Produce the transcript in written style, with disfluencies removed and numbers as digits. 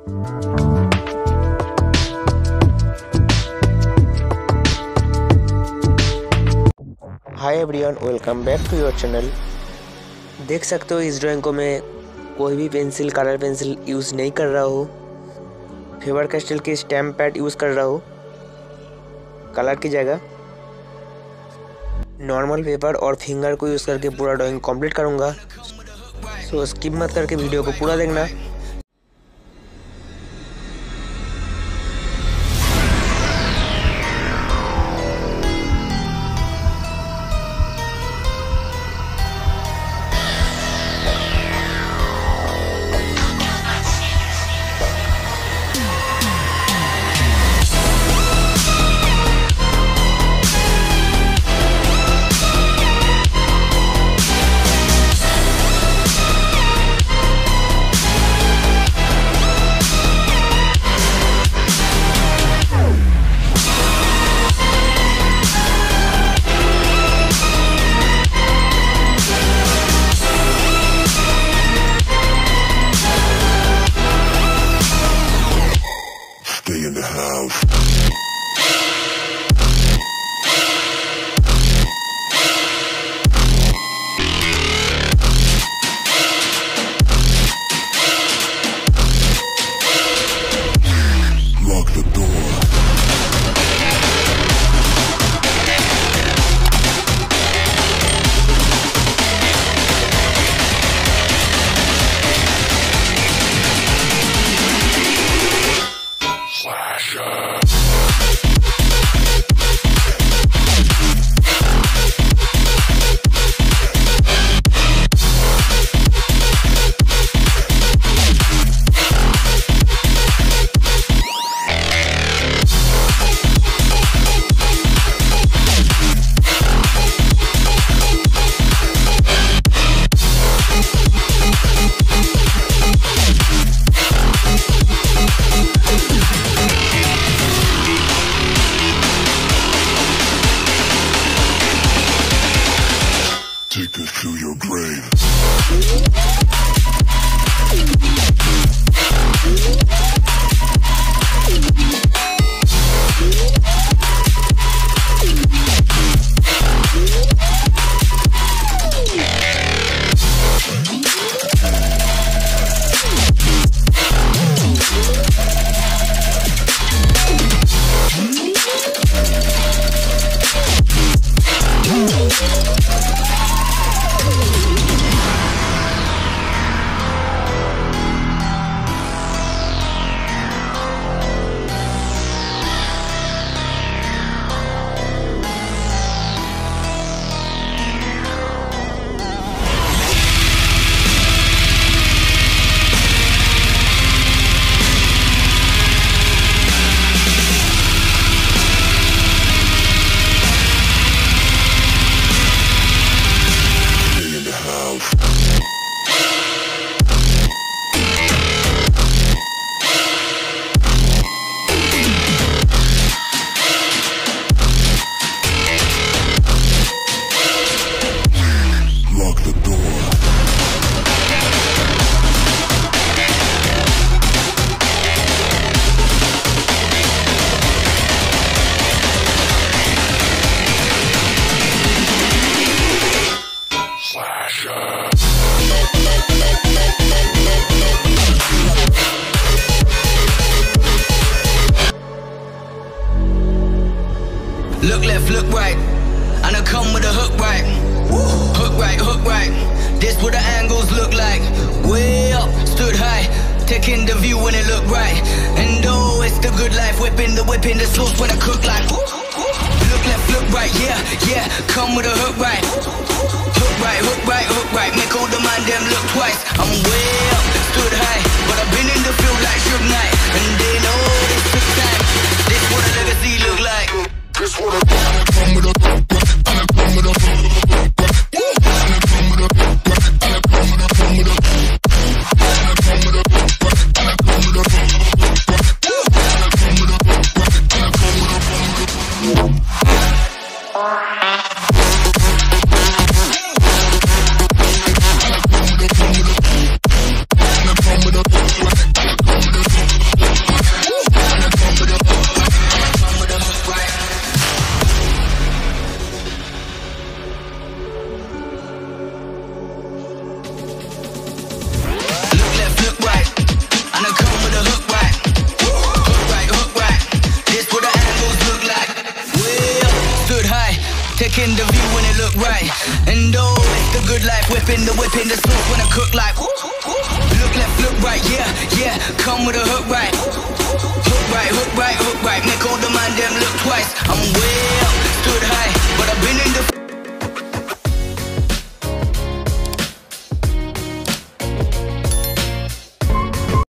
Hi everyone, welcome back to your channel. देख सकते हो इस ड्राइंग को मैं कोई भी पेंसिल, कलर पेंसिल यूज़ नहीं कर रहा हूँ। फेबर कैस्टल की स्टैम्प पैड यूज़ कर रहा हूँ कलर की जगह। नॉर्मल पेपर और फिंगर को यूज़ करके पूरा ड्राइंग कंप्लीट करूँगा। सो स्किप मत करके वीडियो को पूरा देखना। In the house. Lock the door. Take us to your grave. Look left, look right, and I come with a hook right. Hook right, hook right. This what the angles look like. Way up, stood high, taking the view when it look right. And oh, it's the good life, whipping the sauce when I cook like. Look left, look right, yeah, yeah. Come with a hook right. Hook right, hook right, hook right. Make all the man them look twice. I'm way up, stood high, but I've been in the field like Suge Knight, and they know this took time. This what a legacy look like. This what I come with a and I come with a and I come with a and I come with a and I come with a and I come with a and I come with a and I come with a. taking the view when it look right. And oh, it's the good life, whipping the sauce when I cook like. Look left, look right, yeah, yeah, come with a hook right. Hook right, hook right, hook right.